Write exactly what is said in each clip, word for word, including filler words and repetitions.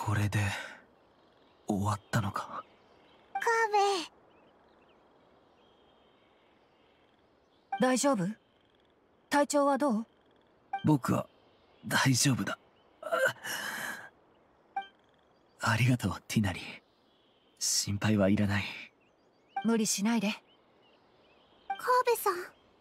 これで終わったのか。 カーベ。 大丈夫？体調はどう？ 僕は大丈夫だ。ありがとうティナリ。心配はいらない。 無理しないで。 カーベさん。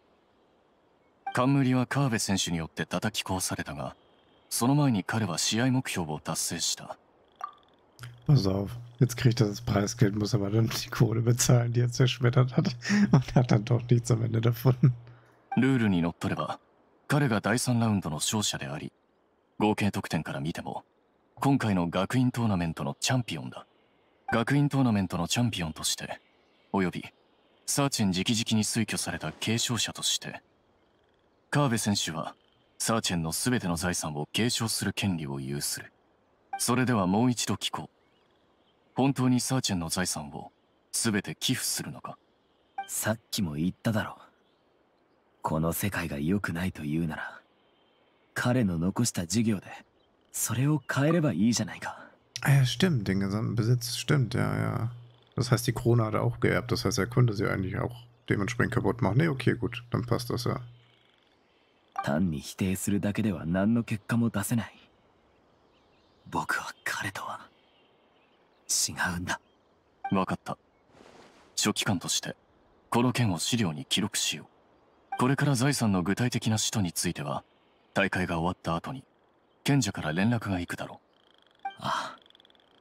冠はカーベ選手によって叩き壊されたが、その前に彼は試合目標を達成した。 Pass auf, jetzt kriegt er das Preisgeld, muss aber dann die Kohle bezahlen, die er zerschmettert hat, und hat dann doch nichts am Ende davon. ルールにのっとれば、彼がだいさんラウンドの勝者であり、合計得点から見ても、今回の学院トーナメントのチャンピオンだ。学院トーナメントのチャンピオンとして、および、サーチェン直々に推挙された継承者として、カーベ選手は、サーチェンの全ての財産を継承する権利を有する。それではもう一度聞こう。本当にサーチェンの財産を全て寄付するのか？ さっきも言っただろう。この世界が良くないと言うなら、彼の残した事業でそれを変えればいいじゃないか。 Ah ja, stimmt, den gesamten Besitz, stimmt, ja, ja. Das heißt, die Krone hat er auch geerbt, das heißt, er konnte sie eigentlich auch dementsprechend kaputt machen. Ne, okay, gut, dann passt das ja. 単に否定するだけでは何の結果も出せない。僕は彼とは違うんだ。 分かった。書記官としてこの件を資料に記録しよう。これから財産の具体的な使途については大会が終わった後に賢者から連絡が行くだろう。 ああ。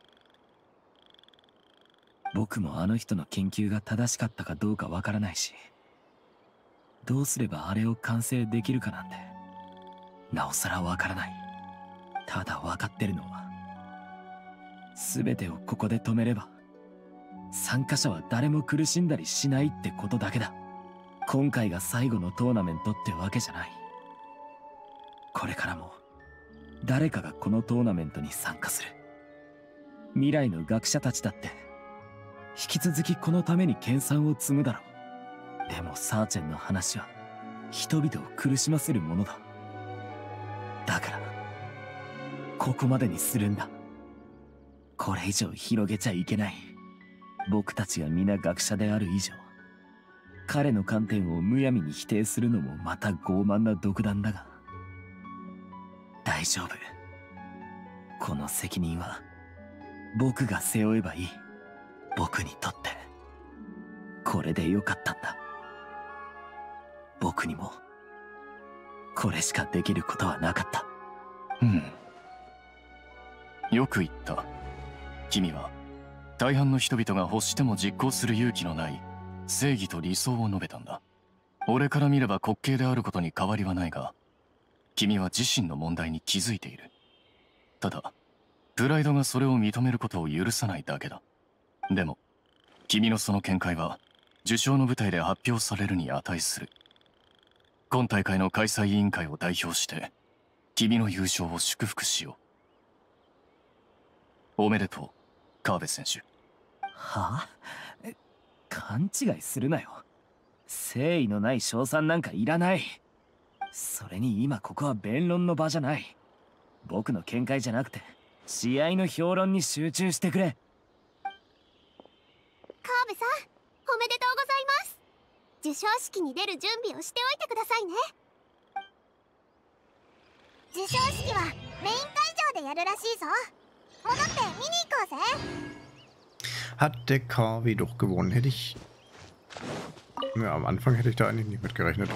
僕もあの人の研究が正しかったかどうかわからないし、どうすればあれを完成できるかなんてなおさらわからない。ただわかってるのは、全てをここで止めれば参加者は誰も苦しんだりしないってことだけだ。今回が最後のトーナメントってわけじゃない。これからも誰かがこのトーナメントに参加する。未来の学者たちだって引き続きこのために研鑽を積むだろう。でもサーチェンの話は人々を苦しませるものだ。だからここまでにするんだ。これ以上広げちゃいけない。僕たちが皆学者である以上、彼の観点をむやみに否定するのもまた傲慢な独断だが、大丈夫。この責任は僕が背負えばいい。僕にとってこれでよかったんだ。僕にもこれしかできることはなかった。 うん。よく言った。君は大半の人々が欲しても実行する勇気のない正義と理想を述べたんだ。俺から見れば滑稽であることに変わりはないが、君は自身の問題に気づいている。ただプライドがそれを認めることを許さないだけだ。でも君のその見解は受賞の舞台で発表されるに値する。今大会の開催委員会を代表して君の優勝を祝福しよう。おめでとう、カーベ選手。 はあ？勘違いするなよ。誠意のない称賛なんかいらない。それに今ここは弁論の場じゃない。僕の見解じゃなくて試合の評論に集中してくれ。 カーベさん、おめでとうございます。授賞式に出る準備をしておいてくださいね。授賞式はメイン会場でやるらしいぞ。戻って見に行こうぜ。 Hat der Kavi doch gewonnen, hätte ich... Ja, am Anfang hätte ich da eigentlich nicht mit gerechnet.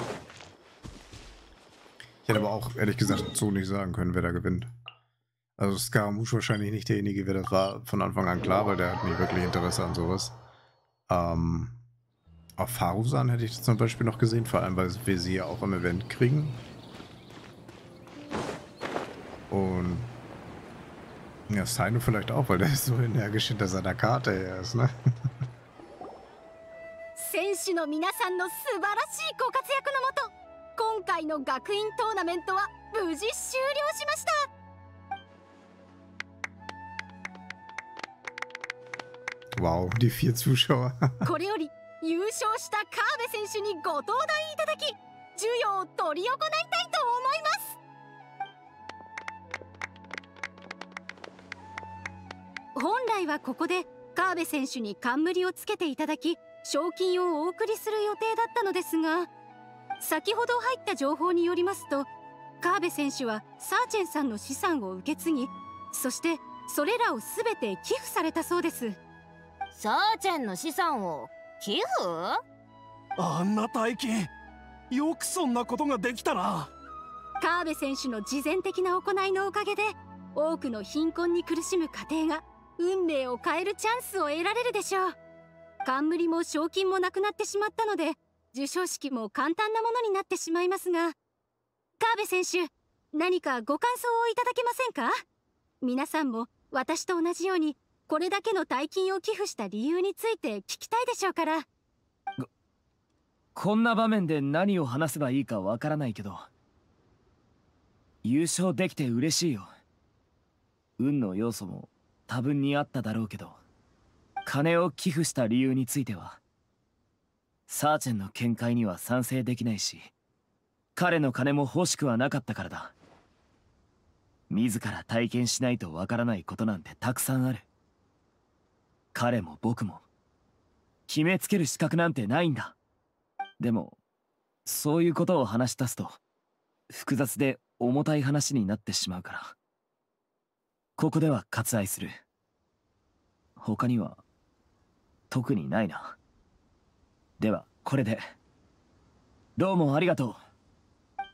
Ich hätte aber auch, ehrlich gesagt, so nicht sagen können, wer da gewinnt. Also Scaramouche wahrscheinlich nicht derjenige, wer das war, von Anfang an klar, weil der hat nie wirklich Interesse an sowas. Ähm, auf Farusan hätte ich das zum Beispiel noch gesehen, vor allem, weil wir sie ja auch im Event kriegen. Und ja, Saino vielleicht auch, weil der ist so energisch hinter seiner Karte her ist, ne? 選手の皆さんの素晴らしいご活躍のもと、今回の学院トーナメントは無事終了しました。 Wow, die vier Zuschauer. これより優勝したカーベ選手にご登壇いただき、授与を執り行いたいと思います。 来はここで川辺選手に冠をつけていただき賞金をお送りする予定だったのですが、先ほど入った情報によりますと、川辺選手はサーチェンさんの資産を受け継ぎ、そしてそれらを全て寄付されたそうです。 サーチェンの資産を寄付？ あんな大金、よくそんなことができたな。 川辺選手の慈善的な行いのおかげで、多くの貧困に苦しむ家庭が運命を変えるチャンスを得られるでしょう。冠も賞金もなくなってしまったので、授賞式も簡単なものになってしまいますが、川辺選手、何かご感想をいただけませんか？皆さんも私と同じようにこれだけの大金を寄付した理由について聞きたいでしょうから。 こんな場面で何を話せばいいかわからないけど、優勝できて嬉しいよ。運の要素も多分にあっただろうけど、金を寄付した理由についてはサーチェンの見解には賛成できないし、彼の金も欲しくはなかったからだ。自ら体験しないとわからないことなんてたくさんある。彼も僕も決めつける資格なんてないんだ。でもそういうことを話し出すと複雑で重たい話になってしまうから、ここでは割愛する。他には特にないな。ではこれで。どうもありがとう。 あ、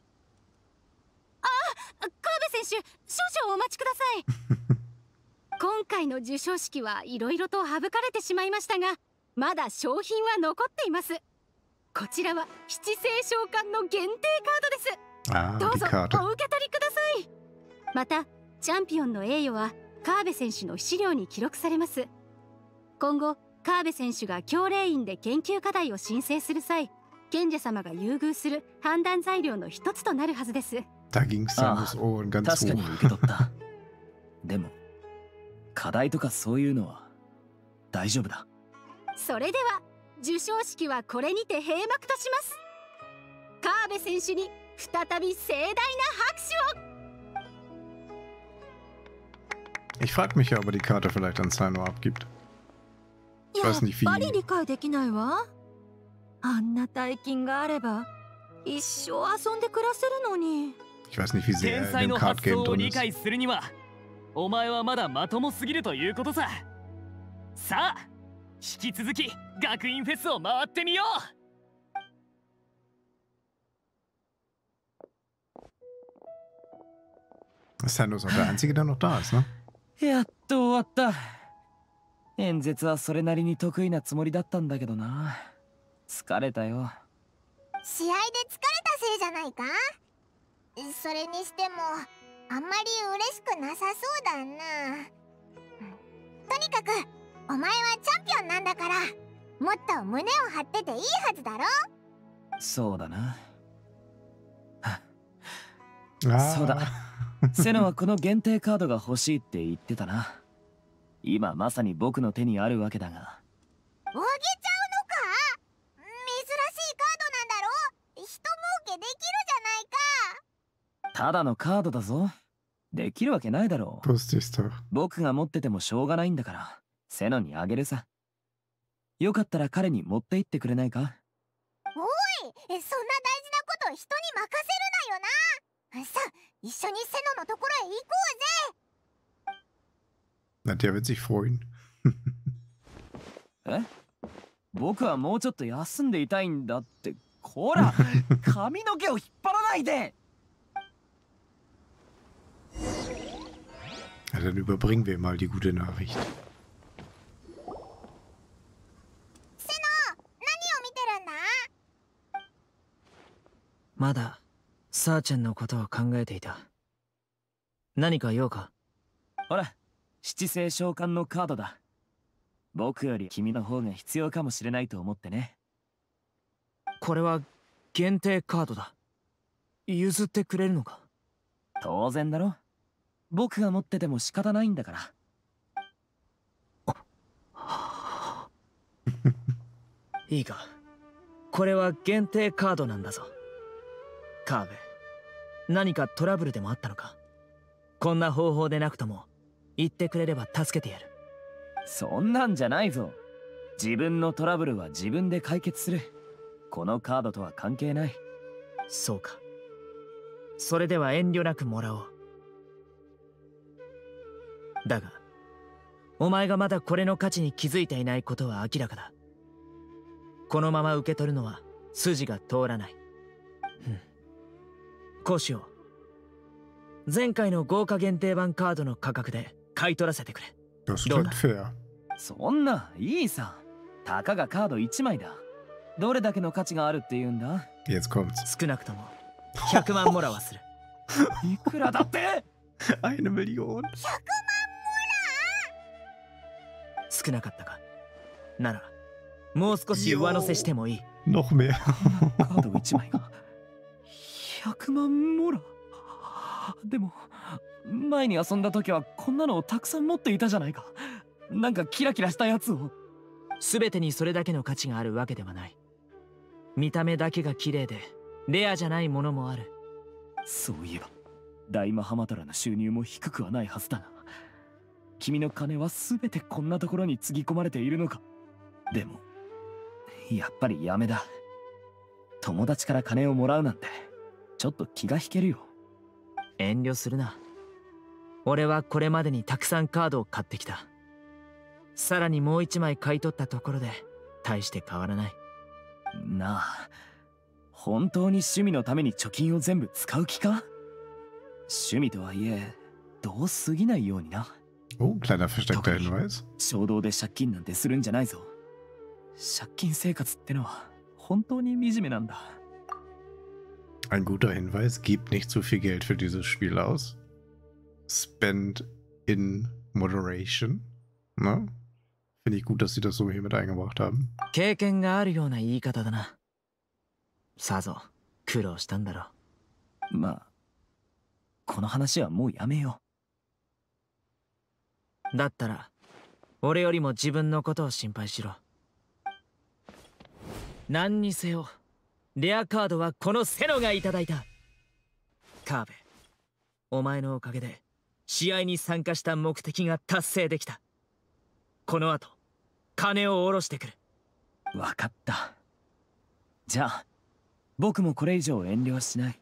川辺選手、少々お待ちください。今回の授賞式はいろいろと省かれてしまいましたが、まだ商品は残っています。こちらは七星召喚の限定カードです。どうぞお受け取りください。またチャンピオンの栄誉は川辺選手の資料に記録されます。今後川辺選手が教令院で研究課題を申請する際、賢者様が優遇する判断材料の一つとなるはずです。 Da ging's dann das Ohren ganz 確かに hoch. 受け取った。でも課題とかそういうのは大丈夫だ。 それでは授賞式はこれにて閉幕とします。川辺選手に再び盛大な拍手を。 Ich frage mich ja, ob er die Karte vielleicht an Saino abgibt. Ich weiß nicht, wie. やっぱり理解できないわ。あんな大金があれば一生遊んで暮らせるのに。 Ich weiß nicht, wie sehr 天 er 才 in の dem Card 発 Game 想を drin 理 ist. 解するには、お前はまだまともすぎるということさ。さあ引き続き学院フェスを回ってみよう。 Saino ist auch der Einzige, der noch da ist, ne? やっと終わった。演説はそれなりに得意なつもりだったんだけどな。疲れたよ。 試合で疲れたせいじゃないか？それにしてもあんまり嬉しくなさそうだな。とにかくお前はチャンピオンなんだから、もっと胸を張ってていいはずだろ。 そうだな。 Ah. そうだ。セノはこの限定カードが欲しいって言ってたな。今まさに僕の手にあるわけだが。 あげちゃうのか？珍しいカードなんだろ？人儲けできるじゃないか。 ただのカードだぞ。できるわけないだろう。 Wusste ich's doch. 僕が持っててもしょうがないんだから、セノにあげるさ。よかったら彼に持って行ってくれないか？ おい、そんな大事なこと人に任せるなよな。さあ、一緒にセノのところへ行こうぜ。 Na, der wird sich freuen. え？僕はもうちょっと休んでいたいんだって。こら、髪の毛を引っ張らないで。 Ja, dann überbringen wir mal die gute Nachricht. セノ、何を見てるんだ？ まだサーチェンのことを考えていた。何か用か？ ほら、七星召喚のカードだ。僕より君の方が必要かもしれないと思ってね。 これは限定カードだ。譲ってくれるのか？ 当然だろ。僕が持ってても仕方ないんだから。 いいか、これは限定カードなんだぞ。カーベ、何かトラブルでもあったのか？こんな方法でなくとも言ってくれれば助けてやる。 そんなんじゃないぞ。自分のトラブルは自分で解決する。このカードとは関係ない。 そうか。それでは遠慮なくもらおう。だがお前がまだこれの価値に気づいていないことは明らかだ。このまま受け取るのは筋が通らない。うん、こうしよう。前回の豪華限定版カードの価格で買い取らせてくれ。 Das klingt fair。 そんないいさ。たかがカードいちまいだ。どれだけの価値があるっていうんだ。 Jetzt kommt's。 少なくともひゃくまんモラはする。 いくらだって？ eine Million。 ひゃくまん少なかったか。ならもう少し上乗せしてもいい。 noch mehr。 カードいちまいがひゃくまんモラ。でも前に遊んだ時はこんなのをたくさん持っていたじゃないか。なんかキラキラしたやつを。 全てにそれだけの価値があるわけではない。見た目だけが綺麗でレアじゃないものもある。 そういえば大マハマトラの収入も低くはないはずだな。君の金は全てこんなところにつぎ込まれているのか。でもやっぱりやめだ。友達から金をもらうなんてちょっと気が引けるよ。 遠慮するな。俺はこれまでにたくさんカードを買ってきた。さらにもう一枚買い取ったところで大して変わらない。 なあ、本当に趣味のために貯金を全部使う気か？趣味とはいえどう過ぎないようにな。 Oh, kleiner versteckter Hinweis。 衝動で借金なんてするんじゃないぞ。借金生活ってのは本当に惨めなんだ。 Ein guter Hinweis, gib nicht zu viel Geld für dieses Spiel aus. Spend in moderation. Ne? Finde ich gut, dass sie das so hier mit eingebracht haben. 経験があるような言い方だな。さぞ苦労したんだろう。まあ、この話はもうやめよう。だったら、俺よりも自分のことを心配しろ。何にせよ、レアカードはこのセノがいただいた。カーベ、お前のおかげで試合に参加した目的が達成できた。この後、金を下ろしてくる。 わかった。じゃあ、僕もこれ以上遠慮はしない。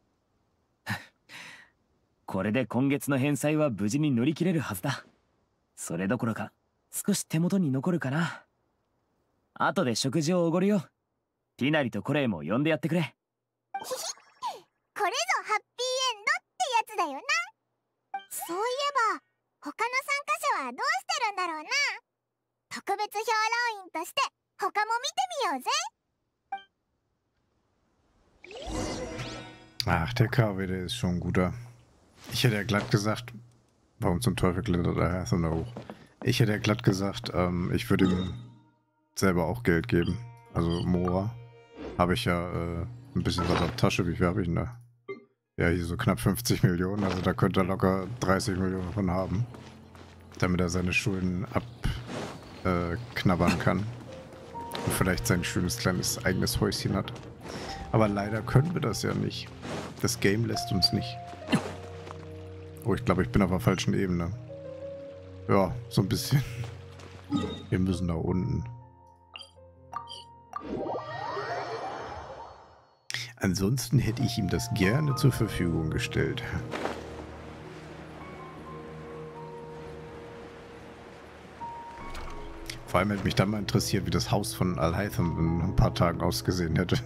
これで今月の返済は無事に乗り切れるはずだ。それどころか、少し手元に残るかな。後で食事をおごるよ。ティナリとコレイも呼んでやってくれ。 これぞハッピーエンドってやつだよな。そういえば他の参加者はどうしてるんだろうな。特別評論員として他も見てみようぜ。 Ach, der K W, der ist schon ein guter. Ich hätte ja glatt gesagt, warum zum Teufel klettert er so da hoch? Ich hätte ja glatt gesagt, ähm, ich würde ihm selber auch Geld geben. Also Mora. Habe ich ja äh, ein bisschen was auf Tasche. Wie viel habe ich denn da? Ja, hier so knapp fünfzig Millionen. Also da könnte er locker dreißig Millionen von haben. Damit er seine Schulden abknabbern äh, kann. Und vielleicht sein schönes kleines eigenes Häuschen hat. Aber leider können wir das ja nicht. Das Game lässt uns nicht. Oh, ich glaube, ich bin auf der falschen Ebene. Ja, so ein bisschen. Wir müssen da unten. Ansonsten hätte ich ihm das gerne zur Verfügung gestellt. Vor allem hätte mich dann mal interessiert, wie das Haus von Alhaitham in ein paar Tagen ausgesehen hätte.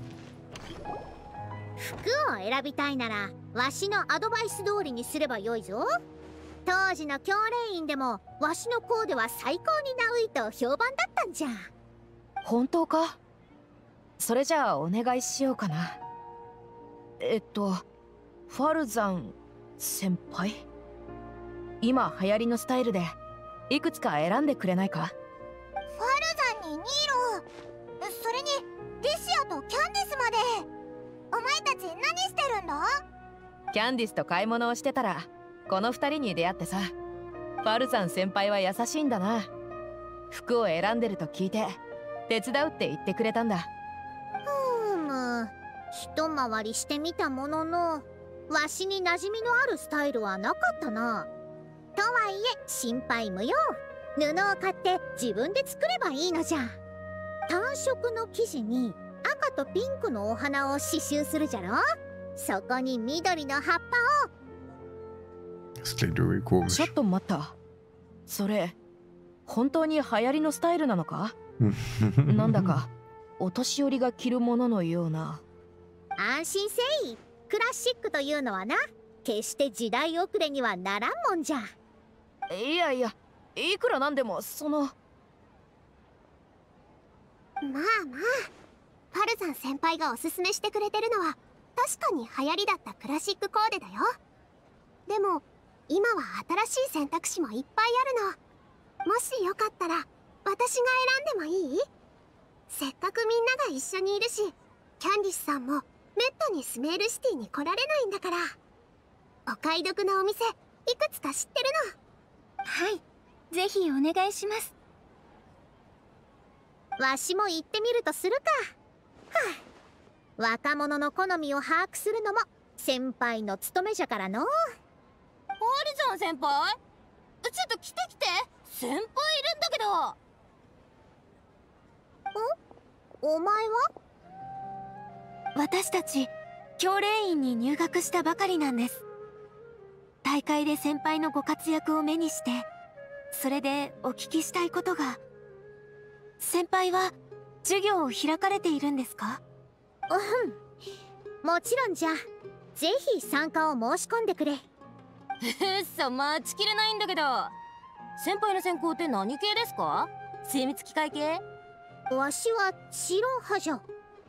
服を選びたいならわしのアドバイス通りにすればよいぞ。当時の教練員でもわしのコーデは最高にナウいと評判だったんじゃ。 本当か？それじゃあお願いしようかな。えっとファルザン先輩、今流行りのスタイルでいくつか選んでくれないか？ ファルザンにニーロ、それにリシアとキャンディスまで。お前たち何してるんだ？ キャンディスと買い物をしてたらこの二人に出会ってさ。ファルザン先輩は優しいんだな。服を選んでると聞いて手伝うって言ってくれたんだ。 ふーむ、一回りしてみたもののわしに馴染みのあるスタイルはなかったな。とはいえ心配無用。 布を買って自分で作ればいいのじゃ。単色の生地に赤とピンクのお花を刺繍するじゃろ。そこに緑の葉っぱを。 Das klingt irgendwie komisch. ちょっと待った。それ本当に流行りのスタイルなのか？なんだかお年寄りが着るもののような。 安心せい。クラシックというのはな、決して時代遅れにはならんもんじゃ。 いやいや、いくらなんでもその。 まあまあ、パルザン先輩がおすすめしてくれてるのは確かに流行りだったクラシックコーデだよ。でも今は新しい選択肢もいっぱいあるの。もしよかったら私が選んでもいい？せっかくみんなが一緒にいるし、キャンディスさんもめったにスメールシティに来られないんだから。お買い得なお店いくつか知ってるの。 はい、ぜひお願いします。 わしも行ってみるとするか。はあ、若者の好みを把握するのも先輩の務めじゃからの。 あるじゃん先輩。ちょっと来て来て、先輩いるんだけど。 お、お前は？ 私たち教練院に入学したばかりなんです。大会で先輩のご活躍を目にして、それでお聞きしたいことが。先輩は授業を開かれているんですか？ うん、もちろんじゃ。ぜひ参加を申し込んでくれ。 うっそ、待ちきれないんだけど。先輩の専攻って何系ですか？精密機械系？ わしは知論派じゃ。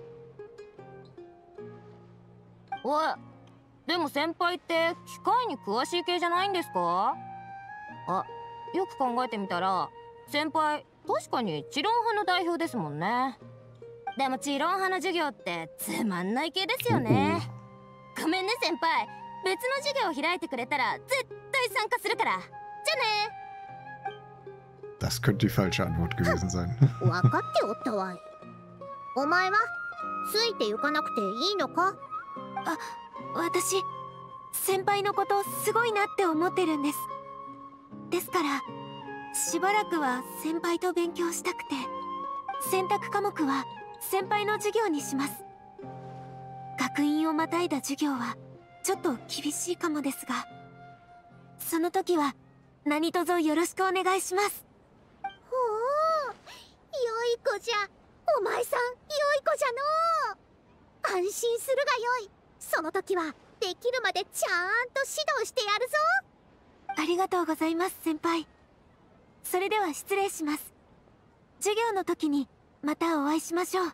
おい、でも先輩って機械に詳しい系じゃないんですか？あ、よく考えてみたら先輩確かに知論派の代表ですもんね。でも知論派の授業ってつまんない系ですよね。ごめんね先輩、別の授業を開いてくれたら絶対参加するから。じゃね。 Das könnte die falsche Antwort gewesen sein. 分かっておったわい。お前はついて行かなくていいのか？ あ、私先輩のことすごいなって思ってるんです。ですからしばらくは先輩と勉強したくて、選択科目は先輩の授業にします。学院をまたいだ授業はちょっと厳しいかもですが、その時は何卒よろしくお願いします。 ほう、良い子じゃ。お前さん良い子じゃのう。安心するがよい。その時はできるまでちゃんと指導してやるぞ。 ありがとうございます先輩。それでは失礼します。授業の時にまたお会いしましょう。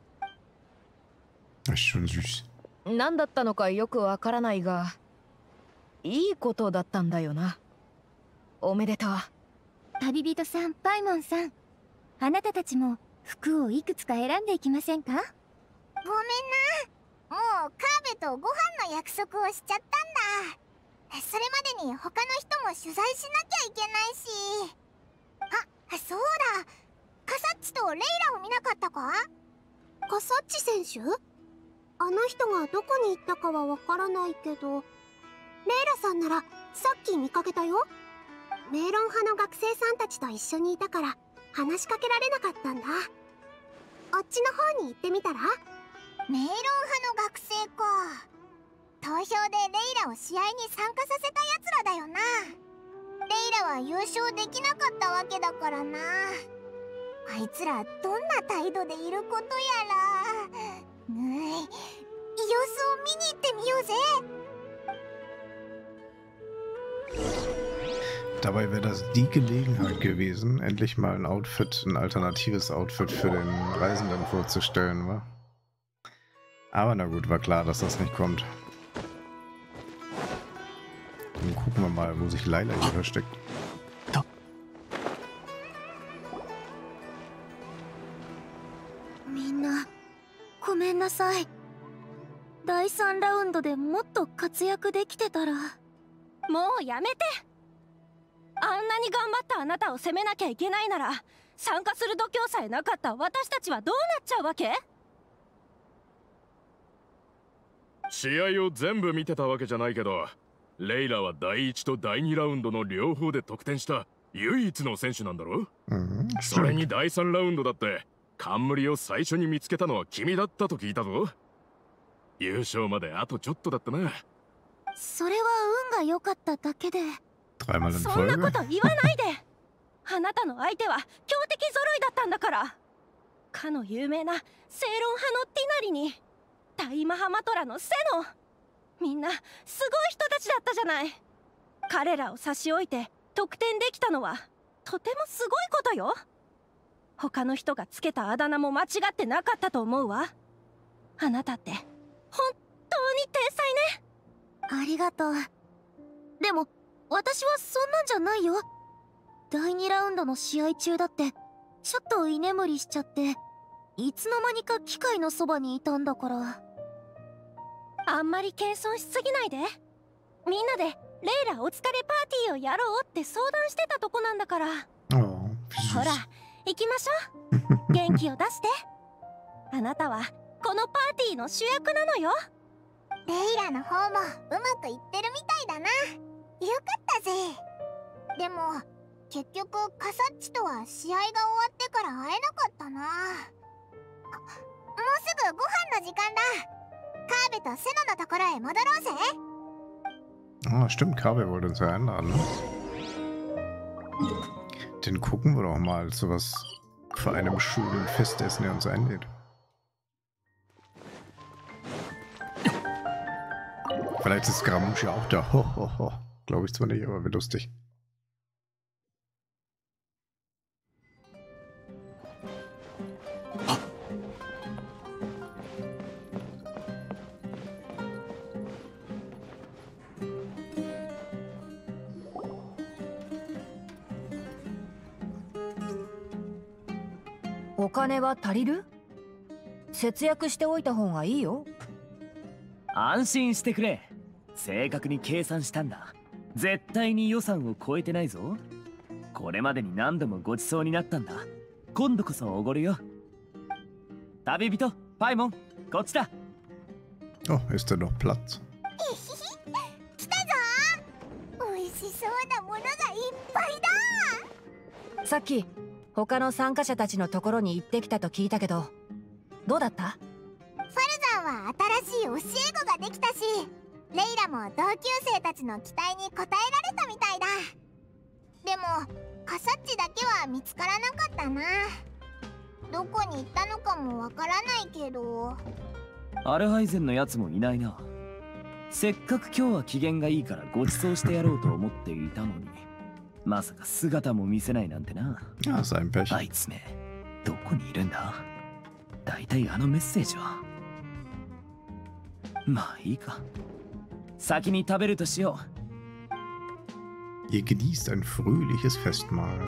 何だったのかよくわからないが、いいことだったんだよな。おめでとう。 旅人さん、パイモンさん、あなたたちも服をいくつか選んでいきませんか？ ごめんな、もうカーベとご飯の約束をしちゃったんだ。それまでに他の人も取材しなきゃいけないし。あ、そうだ、カサッチとレイラを見なかったか？カサッチ選手？あの人がどこに行ったかはわからないけど、レイラさんならさっき見かけたよ。メイロン派の学生さんたちと一緒にいたから話しかけられなかったんだ。あっちの方に行ってみたら？メイロン派の学生か。投票でレイラを試合に参加させたやつらだよな。レイラは優勝できなかったわけだからな。あいつらどんな態度でいることやら。ぬい、様子を見に行ってみようぜ。 Dabei wäre das die Gelegenheit gewesen, endlich mal ein Outfit, ein alternatives Outfit für den Reisenden vorzustellen, wa? Aber na gut, war klar, dass das nicht kommt. Dann gucken wir mal, wo sich Laila hier versteckt. Da. Minna, ごめんなさい。だいさんラウンドでもっと活躍できてたら。 もうやめて。あんなに頑張ったあなたを責めなきゃいけないなら、参加する度胸さえなかった私たちはどうなっちゃうわけ？ 試合を全部見てたわけじゃないけど、レイラはだいいちとだいにラウンドの両方で得点した唯一の選手なんだろ。 Mhm, それ stimmt. にだいさんラウンドだって冠を最初に見つけたのは君だったと聞いたぞ。優勝まであとちょっとだったな。 それは運が良かっただけで。 Dreimal in そんなこ Folge. と言わないで。あなたの相手は強敵揃いだったんだから。かの有名な正論派のティナリに大マハマトラのセノ、みんなすごい人たちだったじゃない。彼らを差し置いて得点できたのはとてもすごいことよ。他の人がつけたあだ名も間違ってなかったと思うわ。あなたって本当に天才ね。 ありがとう。でも私はそんなんじゃないよ。だいにラウンドの試合中だってちょっと居眠りしちゃって、いつの間にか機械のそばにいたんだから。 あんまり謙遜しすぎないで。みんなでレイラお疲れパーティーをやろうって相談してたとこなんだから。 Oh, wie ほら süß. 行きましょう。元気を出して。あなたはこのパーティーの主役なのよ。 レイラの方もうまくいってるみたいだな。よかったぜ。でも結局カサッチとは試合が終わってから会えなかったな。あ、もうすぐご飯の時間だ。カーベとセノのところへ戻ろうぜ。 Ah, stimmt, Kabe wollte uns ja einladen. Ne? Den gucken wir doch mal zu was für einem schönen Festessen er uns einlädt. Vielleicht ist Gramusch ja auch da. Ho, ho, ho. Glaube ich zwar nicht, aber wird lustig. Oh. お金は足りる？節約しておいた方がいいよ。 安心してくれ。正確に計算したんだ。絶対に予算を超えてないぞ。これまでに何度もごちそうになったんだ。今度こそおごるよ。旅人パイモン、こっちだ。 Oh, ist da noch Platz? 来たぞ。美味しそうなものがいっぱいだ。 さっき他の参加者たちのところに行ってきたと聞いたけど、どうだった？ ファルザンは新しい教え子ができたし、レイラも同級生たちの期待に応えられたみたいだ。でもカサッチだけは見つからなかったな。どこに行ったのかもわからないけど。 アルハイゼンのやつもいないな。せっかく今日は機嫌がいいからご馳走してやろうと思っていたのに、まさか姿も見せないなんてな。 Ja, ist ein Pech. あいつめ、どこにいるんだ？だいたいあのメッセージは。まあいいか。先に食べるとしよう。 Ihr genießt ein fröhliches Festmahl.